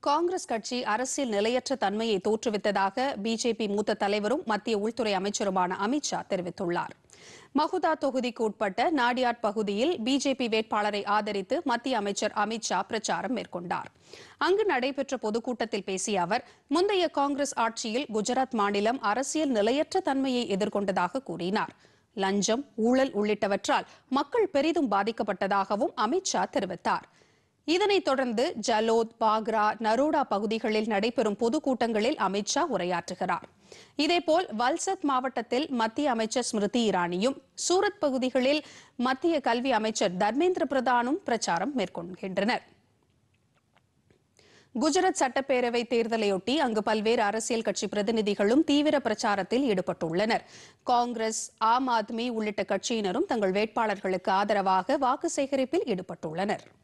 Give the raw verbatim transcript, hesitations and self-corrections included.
காங்கிரஸ் கட்சி அரசியல் நிலையற்ற தன்மையை தோற்றுவித்ததாக பிஜேபி மூத்த தலைவரும் மத்திய உள்துறை அமைச்சருமான அமித் ஷா தெரிவித்துள்ளார். மகுதா தொகுதிக்கு உட்பட்ட நாடியாட் பகுதியில் பிஜேபி வேட்பாளரை ஆதரித்து மத்திய அமைச்சர் அமித் ஷா பிரச்சாரம் மேற்கொண்டார். அங்கு நடைபெற்ற பொதுக்கூட்டத்தில் பேசிய அவர், முந்தைய காங்கிரஸ் ஆட்சியில் குஜராத் மாநிலம் அரசியல் நிலையற்ற தன்மையை எதிர்கொண்டதாக கூறினார். லஞ்சம், ஊழல் உள்ளிட்டவற்றால் மக்கள் பெரிதும் பாதிக்கப்பட்டதாகவும் அமித் ஷா தெரிவித்தார். இதனைத் தொடர்ந்து ஜலோத், பாக்ரா, நரோடா பகுதிகளில் நடைபெறும் பொதுக்கூட்டங்களில் அமித் ஷா உரையாற்றுகிறார். இதேபோல் வல்சத் மாவட்டத்தில் மத்திய அமைச்சர் ஸ்மிருதி இரானியும், சூரத் பகுதிகளில் மத்திய கல்வி அமைச்சர் தர்மேந்திர பிரதானும் பிரச்சாரம் மேற்கொள்கின்றனர். குஜராத் சட்டப்பேரவை தேர்தலையொட்டி அங்கு பல்வேறு அரசியல் கட்சி பிரதிநிதிகளும் தீவிர பிரச்சாரத்தில் ஈடுபட்டுள்ளனர். காங்கிரஸ், ஆம் ஆத்மி உள்ளிட்ட கட்சியினரும் தங்கள் வேட்பாளர்களுக்கு ஆதரவாக வாக்கு சேகரிப்பில் ஈடுபட்டுள்ளனர்.